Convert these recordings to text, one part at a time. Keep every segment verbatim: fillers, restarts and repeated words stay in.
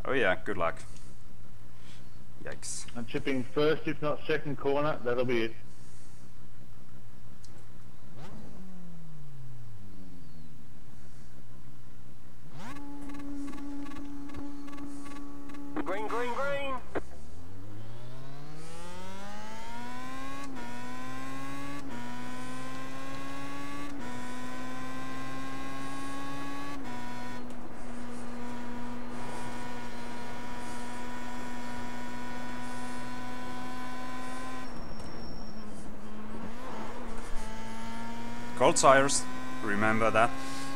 Oh yeah, good luck. Yikes. I'm chipping first, if not second corner. That'll be it. Green, green, green. Cold tires, remember that.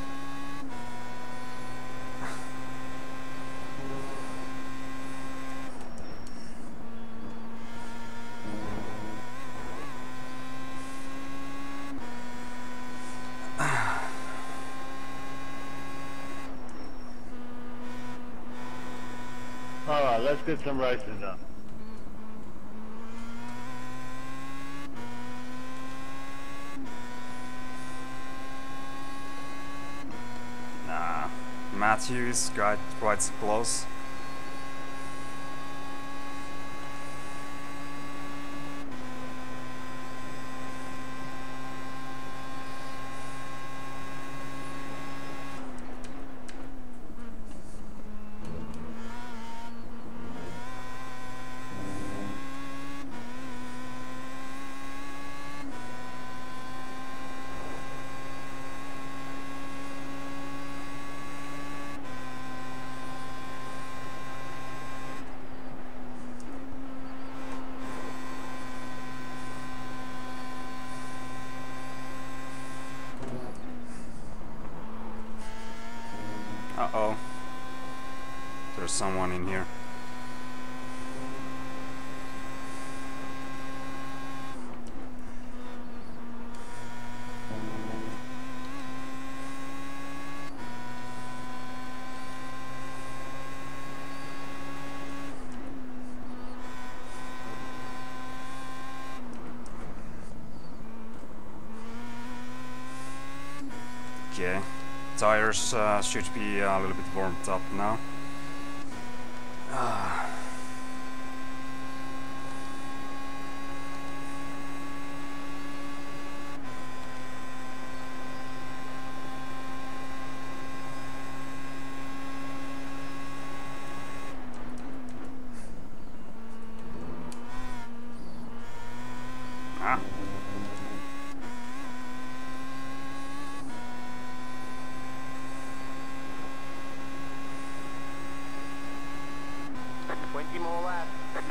Alright, let's get some racing done. Nah, Matthews got quite close. Uh-oh. There's someone in here. Okay. Tires uh, should be uh, a little bit warmed up now. Ah. Ah. Twenty more laps.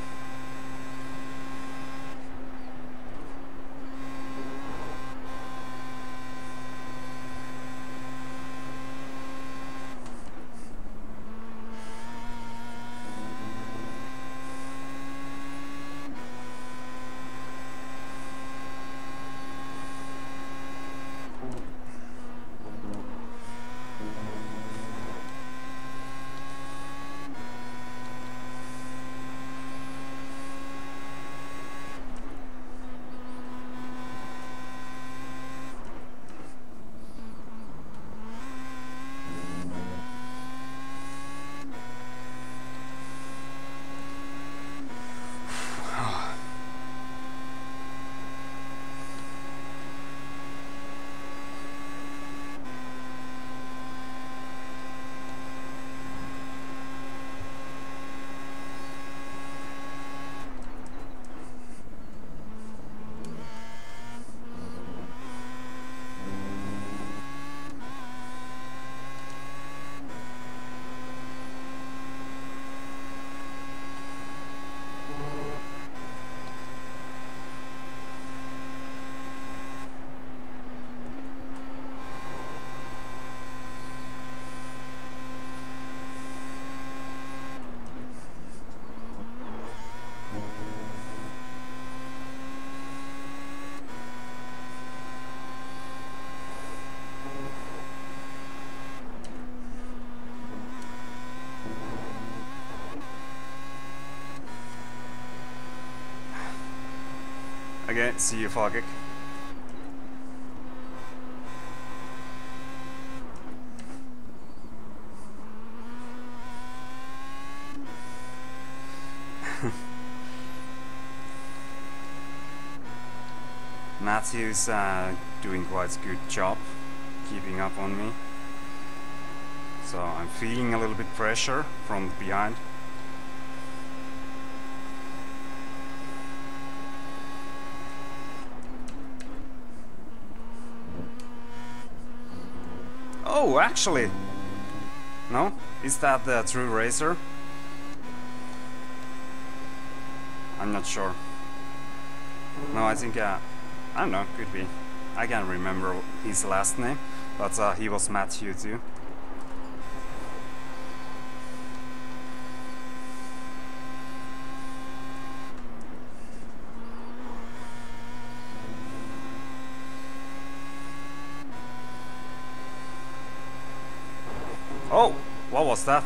Okay, see you, Foggick. Matthew's uh, doing quite a good job keeping up on me. So I'm feeling a little bit pressure from behind. Oh, actually! No? Is that the true racer? I'm not sure. No, I think, uh, I don't know, could be. I can't remember his last name, but uh, he was Matthew too. Oh, what was that?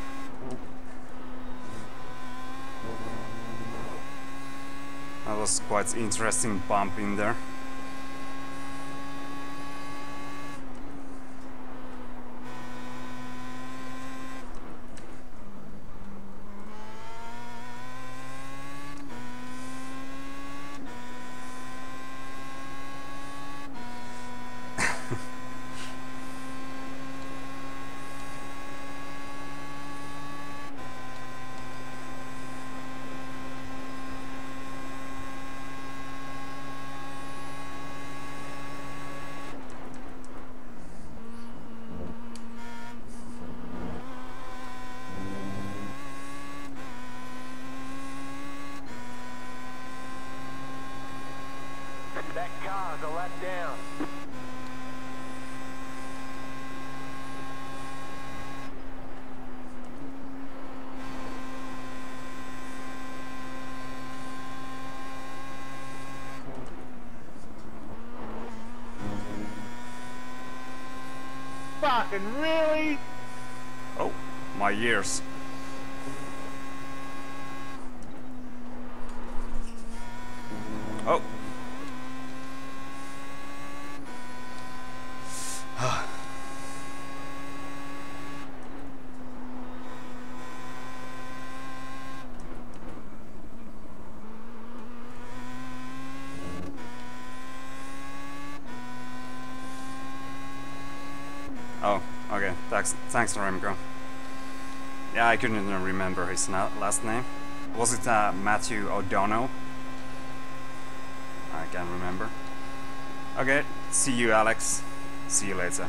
That was quite interesting bump in there. That car's a lap down. Fucking really? Oh, my ears. Oh. Oh, okay. Thanks, thanks, Remco. Yeah, I couldn't even remember his na last name. Was it uh, Matthew O'Donnell? I can't remember. Okay, see you, Alex. See you later.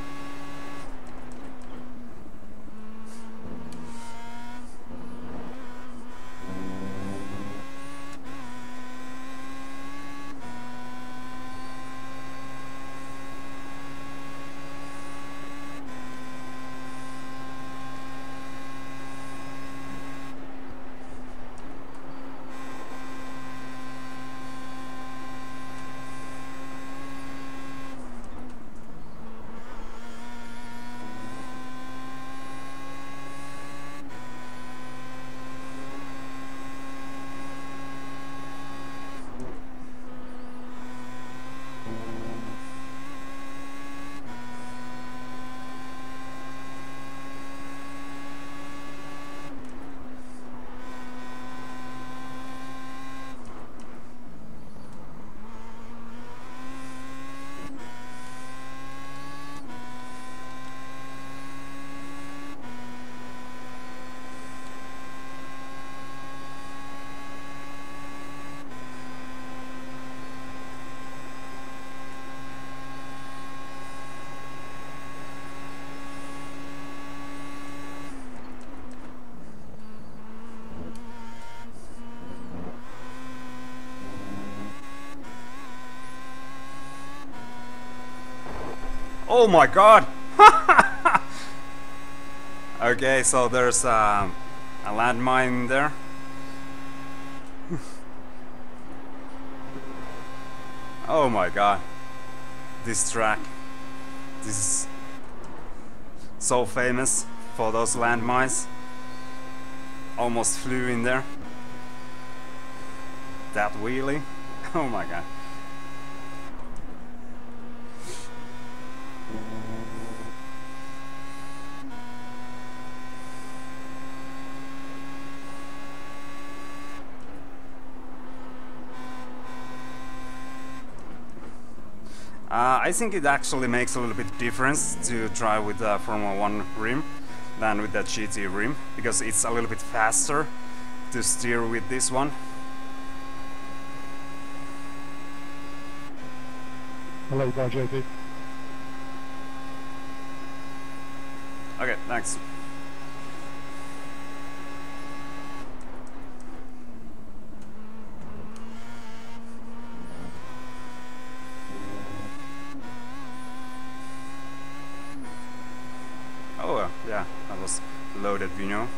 Oh my god! Okay, so there's um, a landmine there. Oh my god. This track. This is so famous for those landmines. Almost flew in there. That wheelie. Oh my god. Uh, I think it actually makes a little bit difference to drive with the Formula One rim than with the G T rim, because it's a little bit faster to steer with this one. I'll let you go, J P. Okay, thanks. Oh, uh, yeah, that was loaded, you know.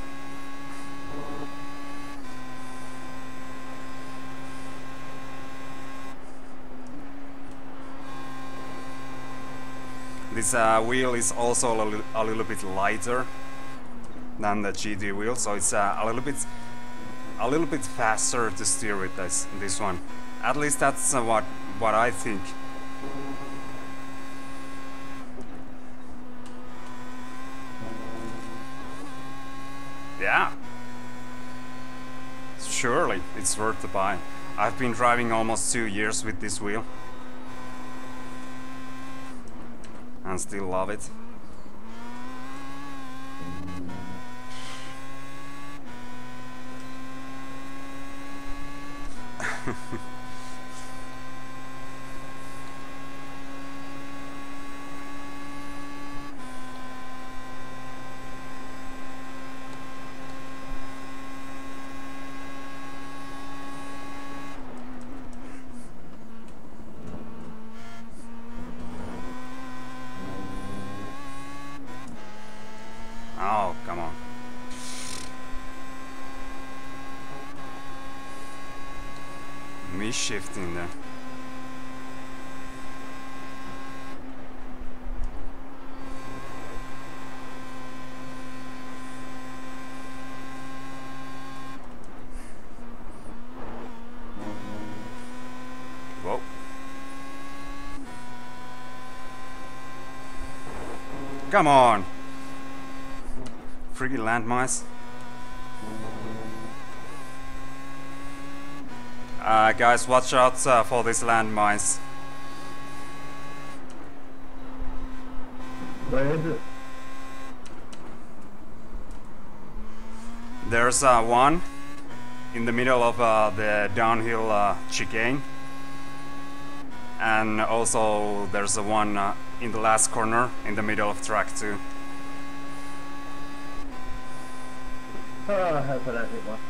This uh, wheel is also a, li a little bit lighter than the G T wheel, so it's uh, a little bit a little bit faster to steer with this this one. At least that's uh, what what I think. Yeah, surely it's worth the buy. I've been driving almost two years with this wheel and still love it. Oh, come on. Misshifting there. Whoa. Come on. Freaking landmines. Uh, guys, watch out uh, for these landmines. Where is it? There's uh, one in the middle of uh, the downhill uh, chicane, and also there's a one uh, in the last corner in the middle of track too. Oh, I hope I don't hit one.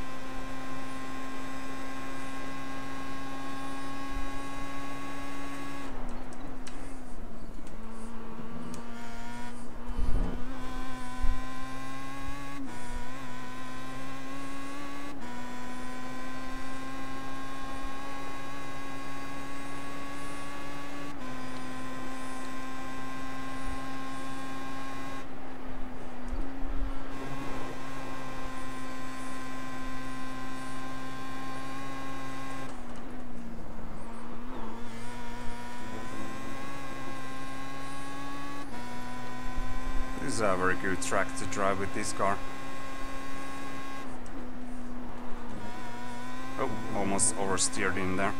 This is a very good track to drive with this car. Oh, almost oversteered in there.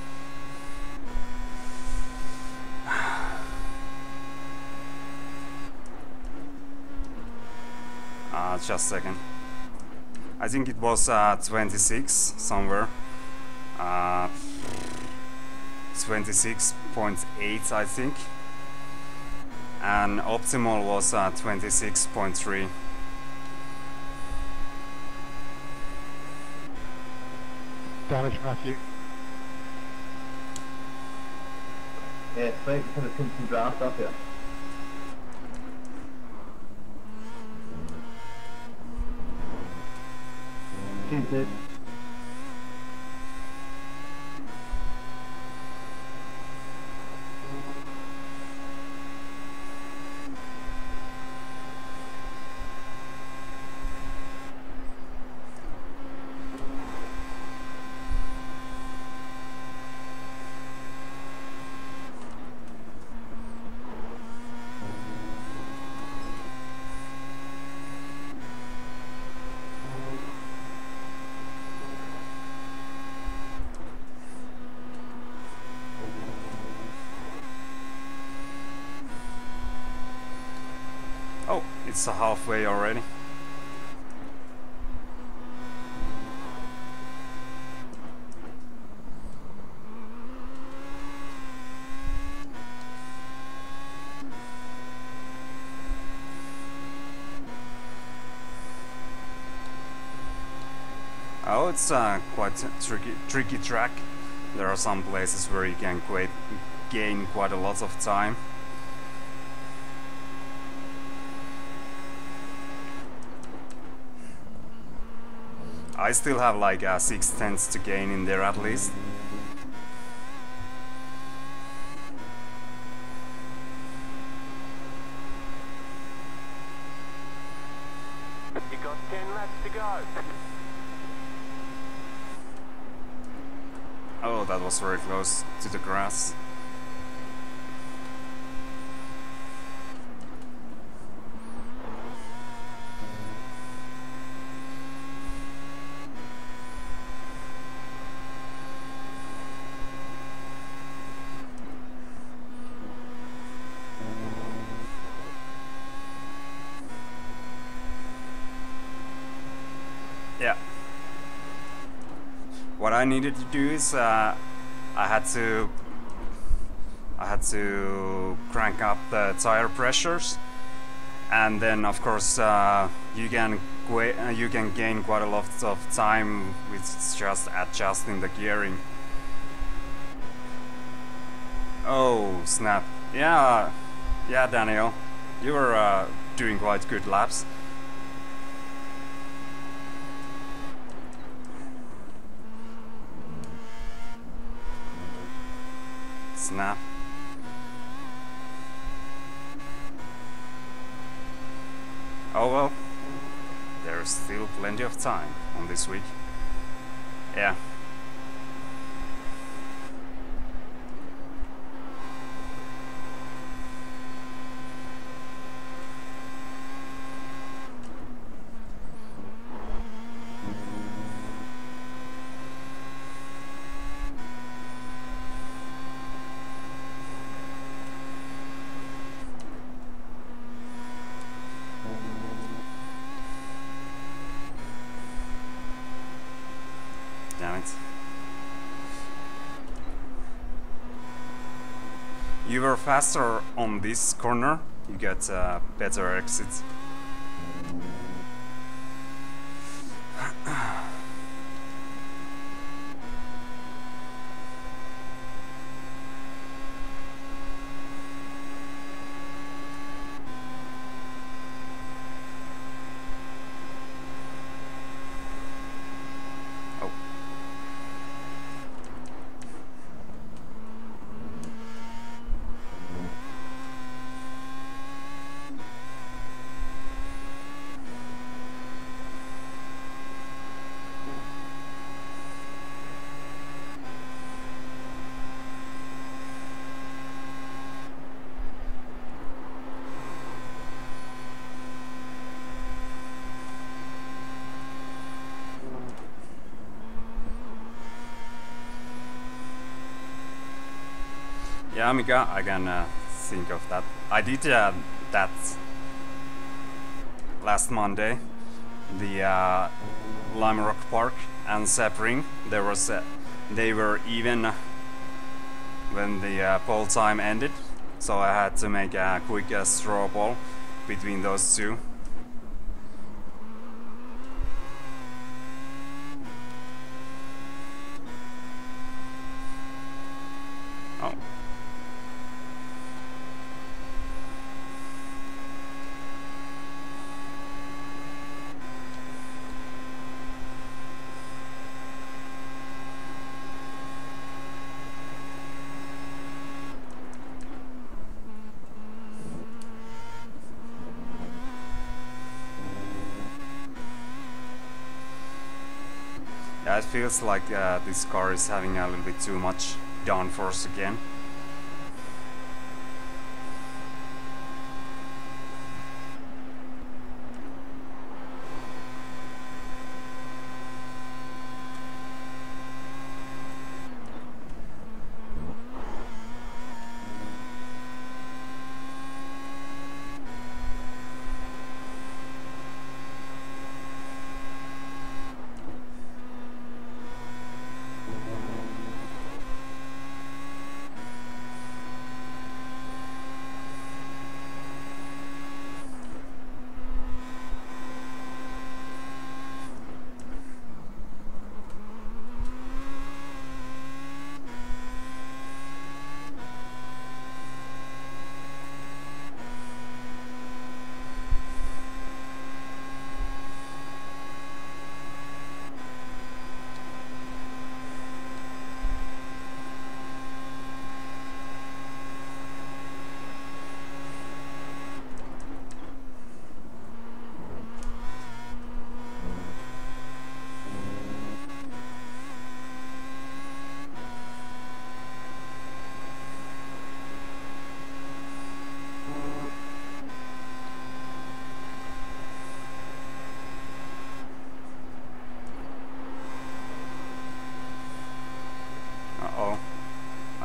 Uh, just a second. I think it was uh, twenty-six somewhere. Uh, twenty-six point eight, I think. And optimal was uh, twenty-six point three. Damage, Matthew. Yeah, sweet, put a some draft up here. Cheers, dude. It's halfway already. Oh, it's uh, quite a tricky, tricky track. There are some places where you can quite gain quite a lot of time. I still have like uh, six tenths to gain in there at least. You got ten laps to go. Oh, that was very close to the grass. Yeah. What I needed to do is uh, I had to I had to crank up the tire pressures, and then of course uh, you can uh, you can gain quite a lot of time with just adjusting the gearing. Oh snap! Yeah, yeah, Daniel, you were uh, doing quite good laps. Snap. Oh well, there's still plenty of time on this week. Yeah. Damn it. You were faster on this corner, you get a better exit. Oh. Yeah, Mika, I can uh, think of that. I did uh, that last Monday. The uh, Lime Rock Park and Sebring, there was uh, they were even when the uh, pole time ended, so I had to make a quick uh, straw poll between those two. Oh. Yeah, it feels like uh, this car is having a little bit too much downforce again.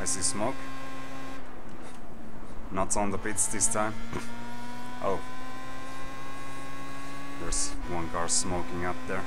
see smoke. Not on the pits this time. Oh. There's one car smoking up there.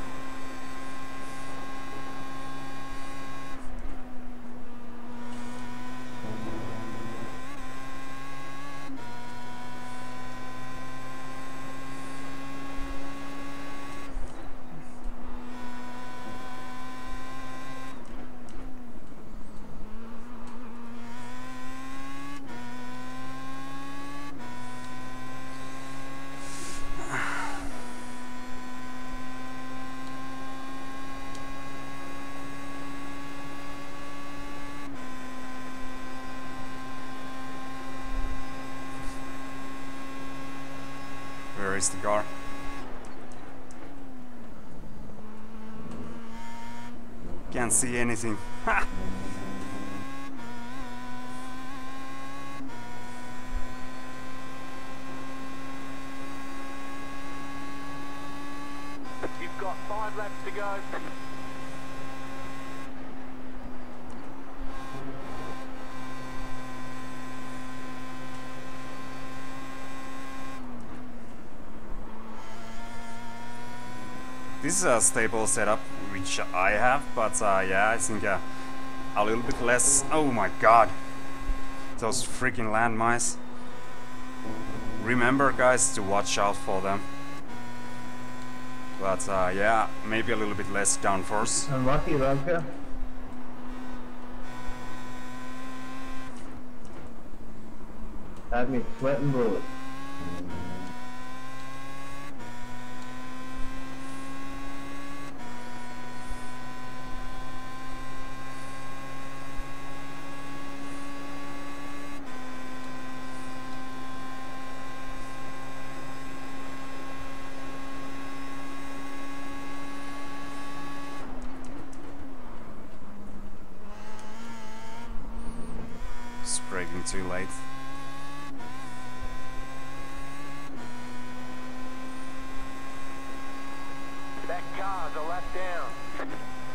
Where is the car? Can't see anything. Ha! You've got five laps to go. This is a stable setup, which I have, but uh, yeah, I think uh, a little bit less. Oh my god, those freaking landmines. Remember, guys, to watch out for them. But uh, yeah, maybe a little bit less downforce. Unlucky, Vodka. Had me sweating bullets. It's braking too late. That car's a lap down.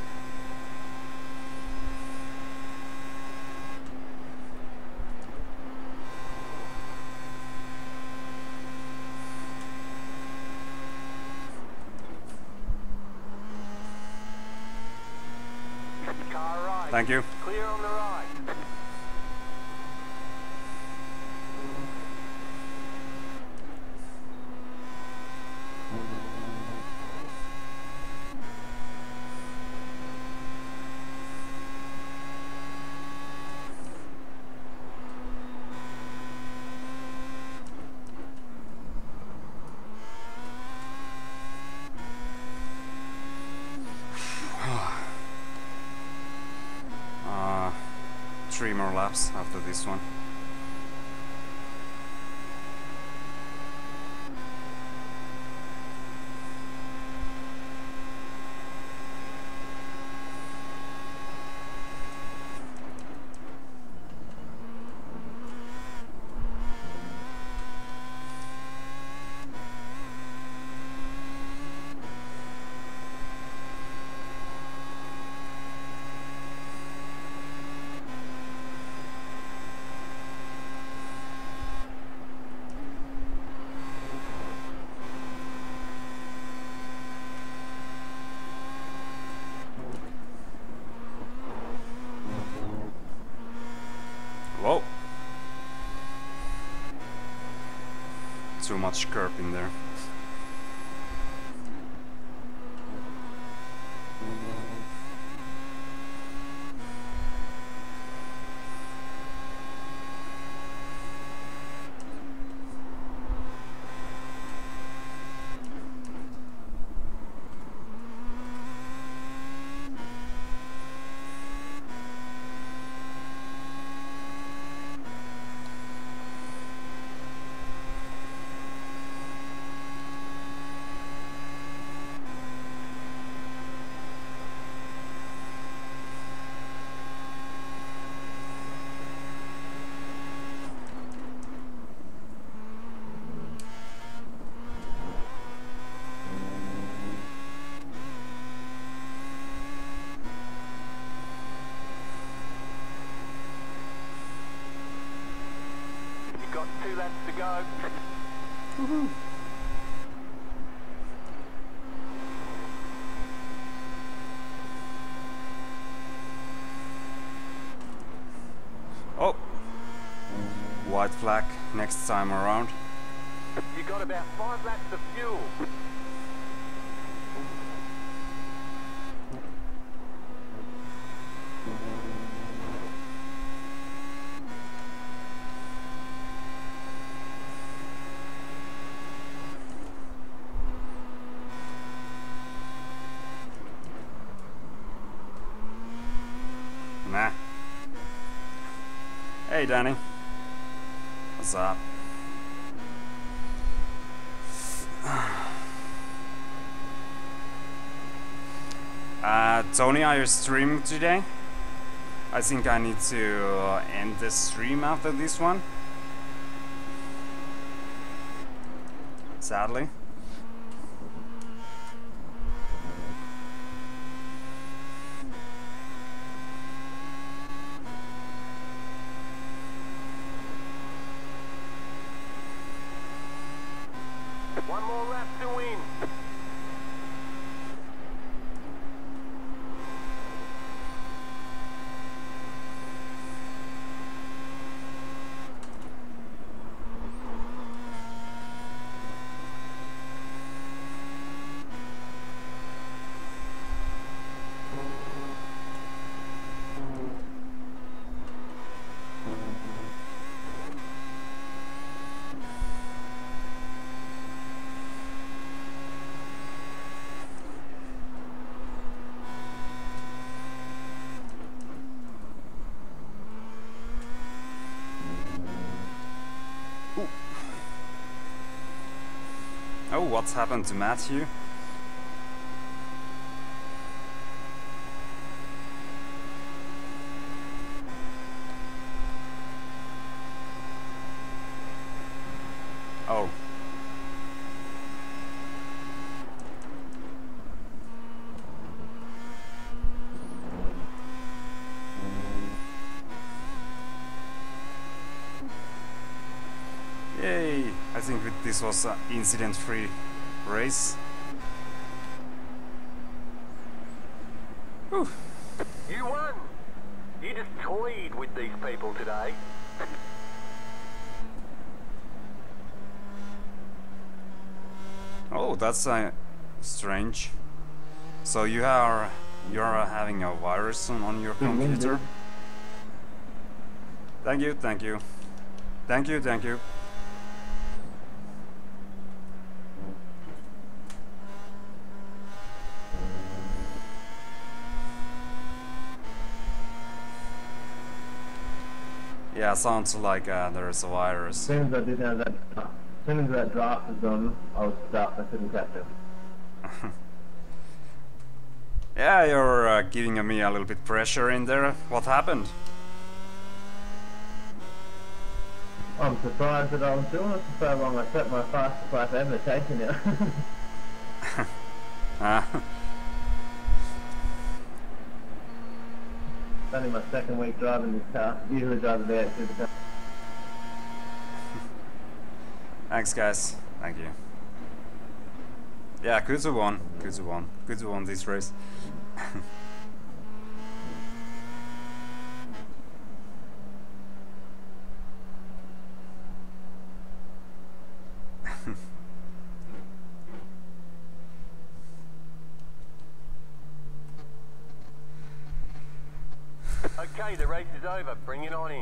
Car right. Thank you. Clear on the right. Uh, three more laps after this one. Whoa! Too much curb in there. go. Oh! White flag next time around. You got about five laps of fuel. Nah. Hey Danny. What's up? Uh, Tony, are you streaming today? I think I need to uh, end the stream after this one. Sadly. One more lap to win. Oh, what's happened to Matthew? Oh. Yay! I think this was an incident-free race. Whew. You won. You just toyed with these people today. Oh, that's uh, strange. So you are you are having a virus on, on your computer? Thank you, thank you, thank you, thank you. Yeah, sounds like uh, there's a virus. As soon as I did have that, as soon as that draft was done, I was stuck. I couldn't catch it. Yeah, you're uh, giving me a little bit pressure in there. What happened? I'm surprised that I was doing it for so long. I set my fastest lap ever chasing it. Ah. It's only my second week driving this car. Usually drive it out to the car. Thanks, guys. Thank you. Yeah, Kuzu won. Kuzu won. Kuzu won this race. Okay, the race is over. Bring it on in.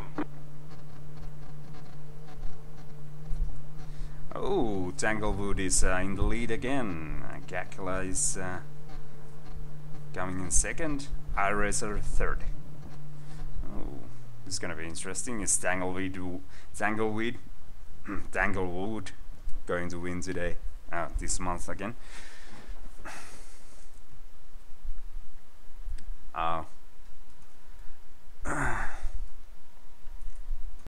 Oh, Tanglewood is uh, in the lead again. Uh, Gakula is uh, coming in second. iRacer third. Oh, this is gonna be interesting. Is Tanglewood, Tanglewood, Tanglewood going to win today? Uh, this month again.